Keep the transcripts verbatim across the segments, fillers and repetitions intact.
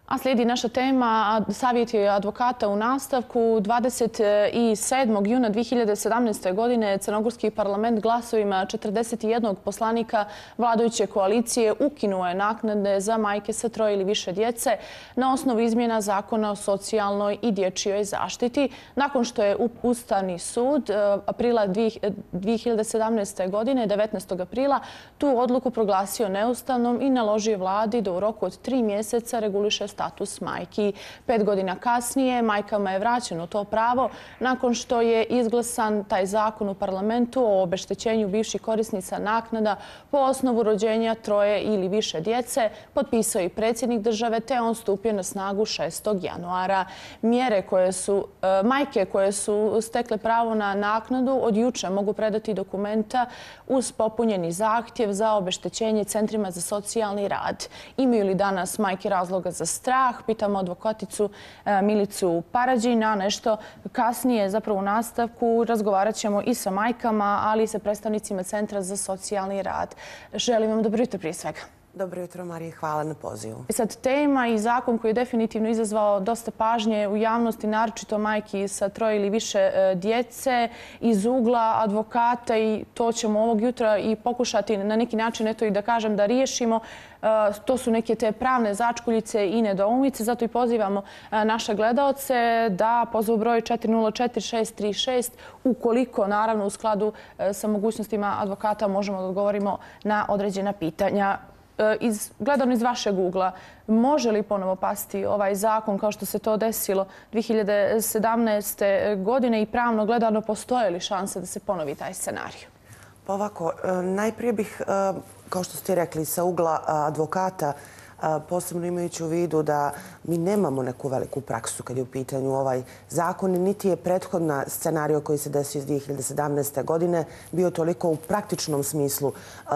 A slijedi naša tema, savjet je advokata u nastavku. dvadeset sedmog juna dvije hiljade sedamnaeste. godine Crnogorski parlament glasovima četrdeset jednog poslanika vladajuće koalicije ukinuo je naknade za majke sa troje ili više djece na osnovu izmjena Zakona o socijalnoj i dječjoj zaštiti. Nakon što je Ustavni sud aprila dvije hiljade sedamnaeste. godine, devetnaestog aprila, tu odluku proglasio neustavnom i naložio vladi da u roku od tri mjeseca reguliše status majki. Pet godina kasnije majkama je vraćeno to pravo nakon što je izglasan taj zakon u parlamentu o obeštećenju bivših korisnica naknada po osnovu rođenja troje ili više djece. Potpisao i predsjednik države te on stupio na snagu šestog januara. Mjere koje su, majke koje su stekle pravo na naknadu od juče mogu predati dokumenta uz popunjeni zahtjev za obeštećenje centrima za socijalni rad. Imaju li danas majke razloga za strah? Pitamo advokaticu Milicu Parađin, a nešto kasnije, zapravo u nastavku, razgovarat ćemo i sa majkama, ali i sa predstavnicima Centra za socijalni rad. Želim vam dobro jutro prije svega. Dobro jutro, Marije. Hvala na pozivu. Sad, tema i zakon koji je definitivno izazvao dosta pažnje u javnosti, naročito majki sa troje ili više djece, iz ugla advokata, i to ćemo ovog jutra i pokušati na neki način, eto i da kažem, da riješimo. To su neke te pravne začkuljice i nedoumice, zato i pozivamo naše gledaoce da pozovu broj četiri nula četiri šest tri šest ukoliko, naravno, u skladu sa mogućnostima advokata možemo da odgovorimo na određena pitanja. Iz, gledano iz vašeg ugla, može li ponovo pasti ovaj zakon kao što se to desilo dvije hiljade sedamnaeste. godine i pravno gledano postoje li šanse da se ponovi taj scenarij? Pa ovako, najprije bih, kao što ste rekli, sa ugla advokata, posebno imajući u vidu da mi nemamo neku veliku praksu kad je u pitanju ovaj zakon, niti je prethodna scenario koji se desio iz dvije hiljade sedamnaeste. godine bio toliko u praktičnom smislu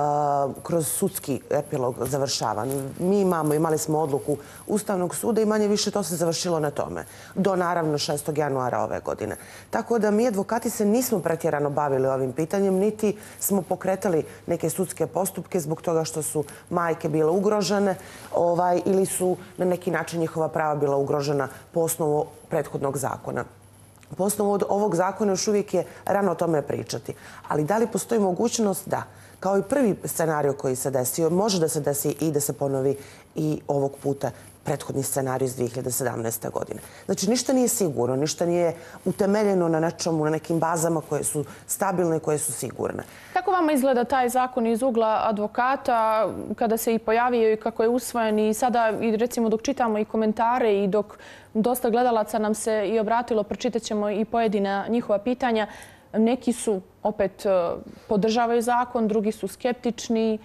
kroz sudski epilog završavan. Mi imamo, imali smo odluku Ustavnog suda i manje više to se završilo na tome. Do naravno šestog januara ove godine. Tako da mi advokati se nismo pretjerano bavili ovim pitanjem, niti smo pokretali neke sudske postupke zbog toga što su majke bile ugrožene Ovaj, ili su na neki način njihova prava bila ugrožena po osnovu prethodnog zakona. Po osnovu ovog zakona još uvijek je rano o tome pričati. Ali da li postoji mogućnost? Da. Kao i prvi scenario koji se desio, može da se desi i da se ponovi i ovog puta prethodni scenarij iz dvije hiljade sedamnaeste. godine. Znači, ništa nije sigurno, ništa nije utemeljeno na nečemu, na nekim bazama koje su stabilne i koje su sigurne. Kako vama izgleda taj zakon iz ugla advokata kada se i pojavio i kako je usvojen i sada, recimo, dok čitamo i komentare i dok dosta gledalaca nam se i obratilo, pročitat ćemo i pojedina njihova pitanja. Neki su opet podržavaju zakon, drugi su skeptični,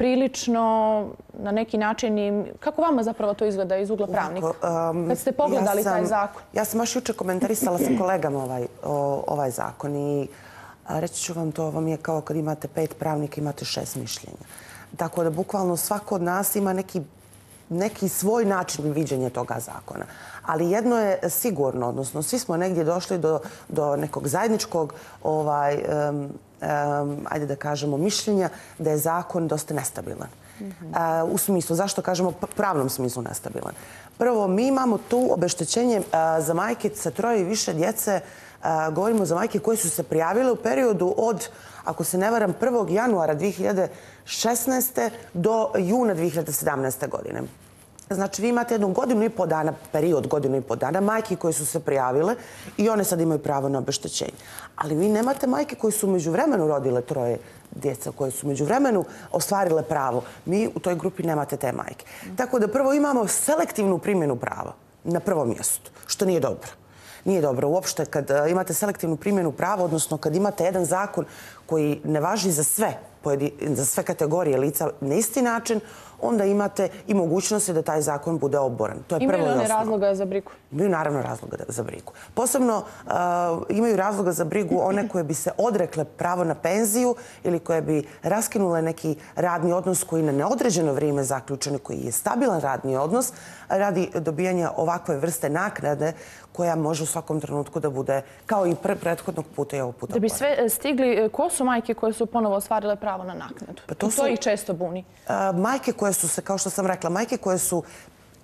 prilično na neki način. Kako vama zapravo to izgleda iz ugla pravnika? Kad ste pogledali taj zakon? Ja sam baš juče komentarisala sa kolegama ovaj, ovaj zakon i reći ću vam, to vam je kao kad imate pet pravnika, imate šest mišljenja. Tako da bukvalno svako od nas ima neki neki svoj način viđenja toga zakona. Ali jedno je sigurno, odnosno svi smo negdje došli do, do nekog zajedničkog, ovaj, um, um, ajde da kažemo, mišljenja da je zakon dosta nestabilan. Mm-hmm. uh, u smislu, zašto kažemo pravnom smislu nestabilan? Prvo, mi imamo tu obeštećenje uh, za majke sa troje i više djece. Uh, govorimo za majke koje su se prijavile u periodu od, ako se ne varam, prvog januara dvije hiljade šesnaeste. do juna dvije hiljade sedamnaeste. godine. Znači, vi imate jednu godinu i po dana, period godinu i po dana, majke koje su se prijavile i one sad imaju pravo na obeštećenje. Ali vi nemate majke koje su međuvremenu rodile troje djeca, koje su međuvremenu ostvarile pravo. Mi u toj grupi nemate te majke. Tako da prvo imamo selektivnu primjenu prava na prvom mjestu, što nije dobro. Nije dobro. Uopšte kad imate selektivnu primjenu prava, odnosno kad imate jedan zakon koji ne važi za sve, za sve kategorije lica na isti način, onda imate i mogućnosti da taj zakon bude oboran. To je prvo i osnovno. Imaju li one razloga za brigu? Imaju naravno razloga za brigu. Posebno uh, imaju razloga za brigu one koje bi se odrekle pravo na penziju ili koje bi raskinule neki radni odnos koji na neodređeno vrijeme zaključen, koji je stabilan radni odnos, radi dobijanja ovakve vrste naknade koja može u svakom trenutku da bude kao i pre prethodnog puta i ovog puta. Da bi sve stigli, ko su majke koje su ponovo ostvarile pravo na naknadu? Pa to, to ih često buni. Uh, majke koje su se, kao što sam rekla, majke koje su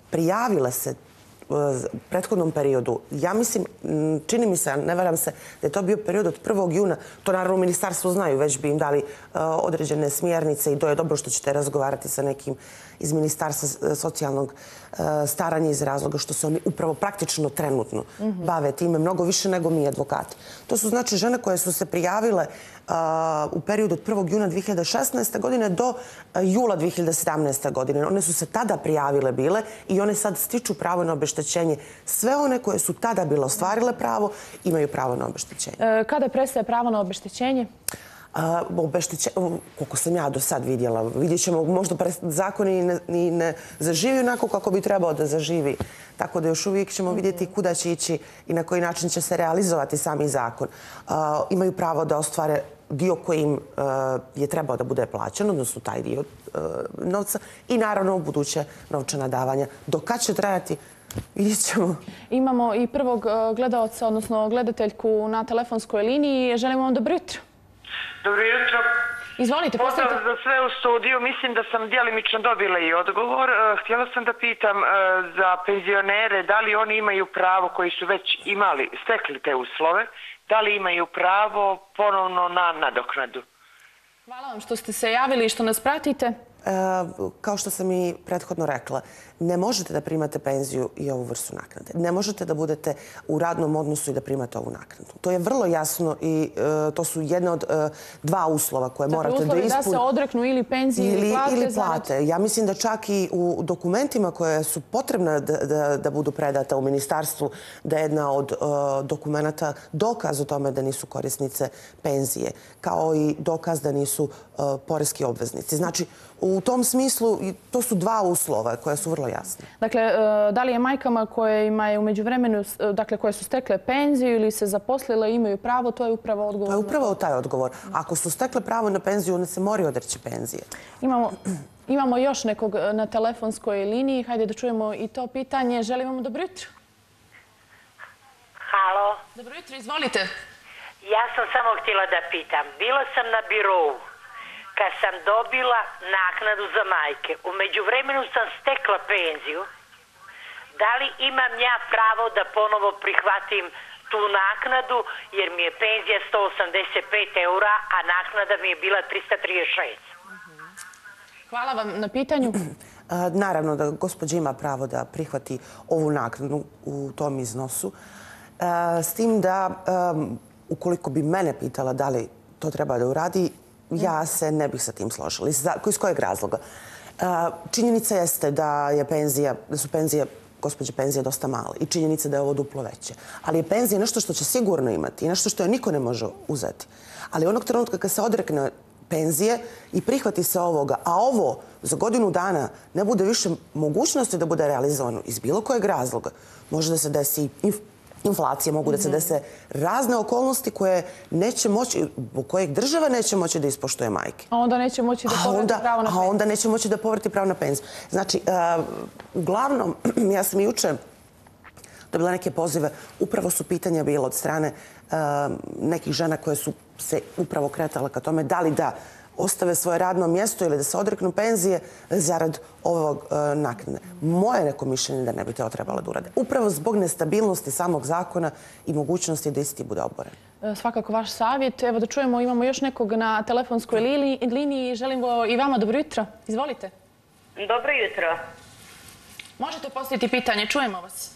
prijavile se u prethodnom periodu, ja mislim, čini mi se, ne varam se, da je to bio period od prvog juna. To naravno u ministarstvu znaju, već bi im dali određene smjernice i to je dobro što ćete razgovarati sa nekim iz Ministarstva socijalnog staranja iz razloga što se oni upravo praktično trenutno bave time mnogo više nego mi advokati. To su znači žene koje su se prijavile u periodu od prvog juna dvije hiljade šesnaeste. godine do jula dvije hiljade sedamnaeste. godine. One su se tada prijavile bile i one sad stiču pravo na obeštećenje. Sve one koje su tada bile ostvarile pravo imaju pravo na obeštećenje. Kada prestaje pravo na obeštećenje? Koliko sam ja do sad vidjela, vidjet ćemo, možda zakon i ne zaživi onako kako bi trebao da zaživi. Tako da još uvijek ćemo vidjeti kuda će ići i na koji način će se realizovati sami zakon. Imaju pravo da ostvare dio koji im je trebao da bude plaćen, odnosno taj dio novca i naravno u buduće novčana davanja. Do kad će trajati, vidjet ćemo. Imamo i prvog gledalca, odnosno gledateljku na telefonskoj liniji. Želimo vam dobro jutro. Dobro jutro. Izvolite, pozdrav postavite. za sve u studiju. Mislim da sam djelimično dobila i odgovor. Htjela sam da pitam za penzionere da li oni imaju pravo koji su već imali, stekli te uslove, da li imaju pravo ponovno na nadoknadu. Hvala vam što ste se javili i što nas pratite. Kao što sam i prethodno rekla, ne možete da primate penziju i ovu vrstu naknade. Ne možete da budete u radnom odnosu i da primate ovu naknadu. To je vrlo jasno i to su jedne od dva uslova koje morate da ispunite. Dakle, uslovi da se odreknu ili penzije ili plate? Ili plate. Ja mislim da čak i u dokumentima koje su potrebne da budu predata u ministarstvu, da je jedna od dokumenta dokaz o tome da nisu korisnice penzije, kao i dokaz da nisu poreski obveznici. Znači, u tom smislu to su dva uslova koja su vrlo jasne. Dakle, da li je majkama kojima je u međuvremenu, dakle koje su stekle penziju ili se zaposlile imaju pravo, to je upravo odgovor? To je upravo taj odgovor. Ako su stekle pravo na penziju, one se moraju odreći penzije. Imamo, imamo još nekog na telefonskoj liniji. Hajde da čujemo i to pitanje. Želim vam dobro jutro. Halo. Dobro jutro, izvolite. Ja sam samo htjela da pitam. Bila sam na birovu kad sam dobila naknadu za majke. U međuvremenu sam stekla penziju. Da li imam ja pravo da ponovo prihvatim tu naknadu jer mi je penzija sto osamdeset pet eura, a naknada mi je bila trista trideset šest. Hvala vam na pitanju. Naravno da gospođa ima pravo da prihvati ovu naknadu u tom iznosu. S tim da, ukoliko bi mene pitala da li to treba da uradi, ja se ne bih sa tim složila. Iz kojeg razloga? Činjenica jeste da je penzija, da su penzije, gospođe penzije dosta male i činjenica da je ovo duplo veće. Ali je penzija nešto što će sigurno imati i nešto što je niko ne može uzeti. Ali onog trenutka kad se odrekne penzije i prihvati se ovoga, a ovo za godinu dana ne bude više mogućnosti da bude realizovano iz bilo kojeg razloga, može da se desi inflacije, mogu da se dese razne okolnosti koje neće moći, u kojeg država neće moći da ispoštuje majke. A onda neće moći da povrati pravo na penziju. A onda neće moći da povrati pravo na penziju. Znači, uglavnom, ja sam i juče dobila neke pozive, upravo su pitanja bila od strane nekih žena koje su se upravo kretale ka tome da li da ostave svoje radno mjesto ili da se odreknu penzije zarad ovog naknade. Moje neko mišljenje da ne bi to trebalo da urade. Upravo zbog nestabilnosti samog zakona i mogućnosti da isti bude oboren. Svakako vaš savjet. Evo da čujemo, imamo još nekog na telefonskoj liniji. Želimo i vama dobro jutro. Izvolite. Dobro jutro. Možete postaviti pitanje, čujemo vas.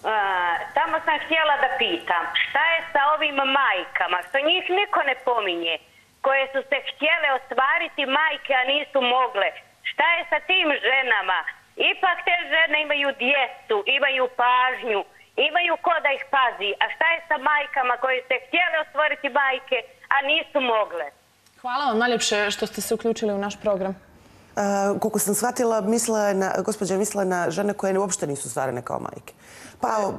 Tamo sam htjela da pitam, šta je sa ovim majkama, što njih niko ne pominje, koje su se htjele ostvariti majke, a nisu mogle. Šta je sa tim ženama? Ipak te žene imaju djecu, imaju pažnju, imaju ko da ih pazi. A šta je sa majkama koje se htjele ostvariti majke, a nisu mogle? Hvala vam najljepše što ste se uključili u naš program. Koliko sam shvatila, gospođa je mislila na žene koje uopšte nisu stvarane kao majke. Pa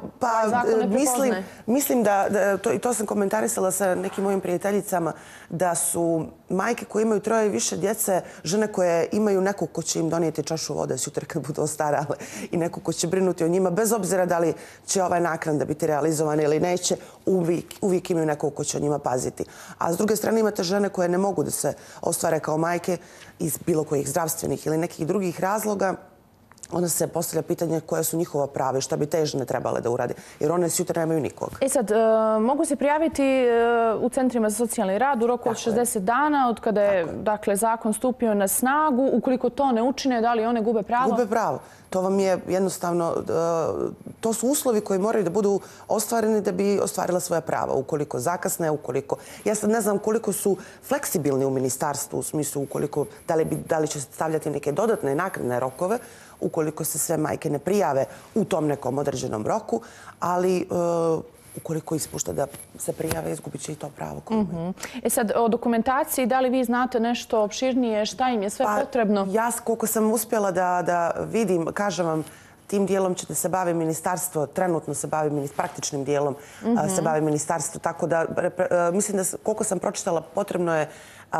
mislim da, i to sam komentarisala sa nekim mojim prijateljicama, da su majke koje imaju troje i više djece, žene koje imaju nekog ko će im donijeti čašu vode sutra kad budu ostarale i nekog ko će brinuti o njima, bez obzira da li će ovaj naknada biti realizovana ili neće, uvijek imaju nekog ko će o njima paziti. A s druge strane imate žene koje ne mogu da se ostvare kao majke iz bilo kojih zdravstvenih ili nekih drugih razloga onda se postavlja pitanje koje su njihova prava i šta bi te žene trebale da urade. Jer one sutra nemaju nikog. E sad, mogu se prijaviti u centrima za socijalni rad u roku od šezdeset dana od kada je zakon stupio na snagu. Ukoliko to ne učine, da li one gube pravo? Gube pravo. To vam je jednostavno, to su uslovi koji moraju da budu ostvareni da bi ostvarila svoja prava. Ukoliko zakasne, ukoliko... Ja sad ne znam koliko su fleksibilni u ministarstvu, u smislu ukoliko, da li će stavljati neke dodatne naknadne rokove, ukoliko se sve majke ne prijave u tom nekom određenom roku, ali ukoliko ispušta da se prijave, izgubit će i to pravo. E sad, o dokumentaciji, da li vi znate nešto opširnije, šta im je sve potrebno? Ja, koliko sam uspjela da vidim, kažem vam, tim dijelom ćete se bavi ministarstvo, trenutno se bavi praktičnim dijelom, se bavi ministarstvo, tako da mislim da koliko sam pročitala potrebno je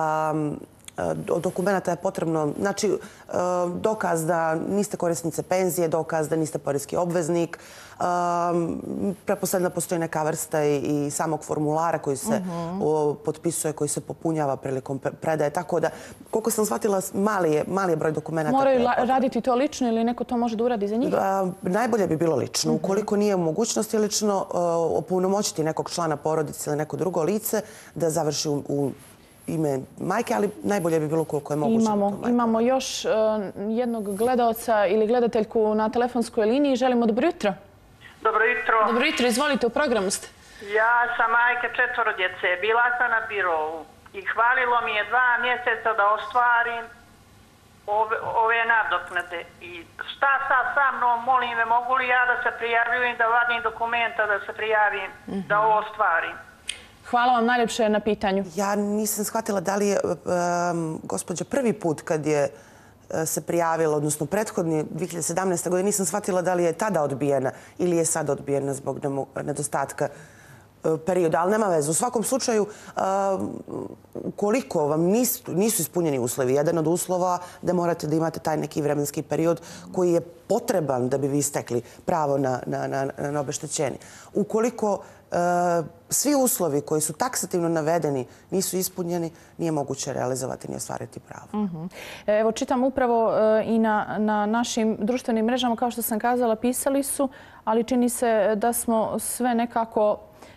od dokumenta je potrebno, znači, dokaz da niste korisnice penzije, dokaz da niste poreski obveznik. Pretpostavljam da postoji neka vrsta i samog formulara koji se potpisuje, koji se popunjava prilikom predaje. Tako da, koliko sam shvatila, mali je broj dokumenta. Moraju raditi to lično ili neko to može da uradi za njih? Najbolje bi bilo lično. Ukoliko nije u mogućnosti lično opunomoćiti nekog člana porodice ili neko drugo lice da završi u ime majke, ali najbolje bi bilo koliko je moguće. Imamo još jednog gledaoca ili gledateljku na telefonskoj liniji. Želimo dobro jutro. Dobro jutro. Dobro jutro, izvolite, u programu ste. Ja sam majka četvoro djece. Bila sam na birovu i hvalilo mi je dva mjeseca da ostvarim ove nadoknade. I šta sad sa mnom, molim me, mogu li ja da se prijavljujem, da vadim dokumenta, da se prijavim, da ovo ostvarim? Hvala vam najljepše na pitanju. Ja nisam shvatila da li je gospođa prvi put kad je se prijavila, odnosno prethodni dvije hiljade sedamnaeste. godine, nisam shvatila da li je tada odbijena ili je sad odbijena zbog nedostatka perioda, ali nema veze. U svakom slučaju, ukoliko vam nisu ispunjeni uslovi, jedan od uslova da morate da imate taj neki vremenski period koji je potreban da bi vi stekli pravo na obeštećenje. Ukoliko svi uslovi koji su taksativno navedeni nisu ispunjeni, nije moguće realizovati ni ostvariti pravo. Evo, čitam upravo i na našim društvenim mrežama, kao što sam kazala, pisali su, ali čini se da smo sve nekako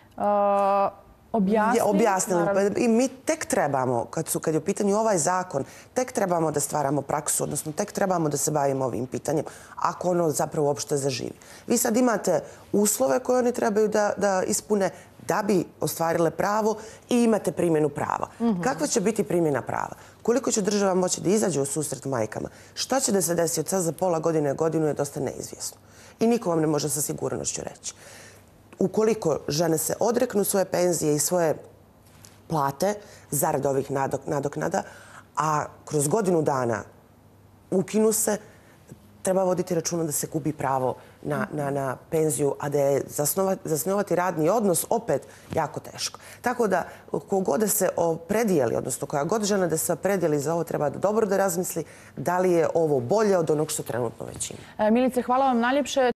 objasnili. Objasnili. I mi tek trebamo, kad je u pitanju ovaj zakon, tek trebamo da stvaramo praksu, odnosno tek trebamo da se bavimo ovim pitanjem, ako ono zapravo uopšte zaživi. Vi sad imate uslove koje oni trebaju da ispune da bi ostvarile pravo i imate primjenu prava. Kakva će biti primjena prava? Koliko će država moći da izađe u susret majkama? Šta će da se desi od sad za pola godine, godinu je dosta neizvjesno. I niko vam ne može sa sigurnošću reći. Ukoliko žene se odreknu svoje penzije i svoje plate zarad ovih nadoknada, a kroz godinu dana ukinu se, treba voditi računa da se gubi pravo na penziju, a da je zasnovati radni odnos opet jako teško. Tako da, kogod da se opredijeli, odnosno koja god žena da se opredijeli za ovo, treba dobro da razmisli da li je ovo bolje od onog što trenutno već ima. Milice, hvala vam najljepše.